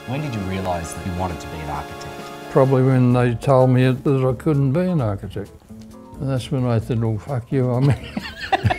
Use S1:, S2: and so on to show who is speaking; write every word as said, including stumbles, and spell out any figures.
S1: When did you realise that you wanted to be an architect?
S2: Probably when they told me that I couldn't be an architect. And that's when I said, oh, fuck you, I'm